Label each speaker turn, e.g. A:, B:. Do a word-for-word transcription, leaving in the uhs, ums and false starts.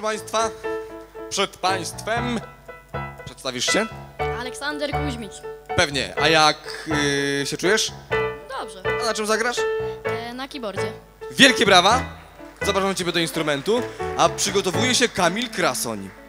A: proszę państwa, przed państwem przedstawisz się?
B: Aleksander Kuźmicz.
A: Pewnie. A jak yy, się czujesz?
B: Dobrze.
A: A na czym zagrasz?
B: E, na keyboardzie.
A: Wielkie brawa! Zapraszam ciebie do instrumentu, a przygotowuje się Kamil Krasoń.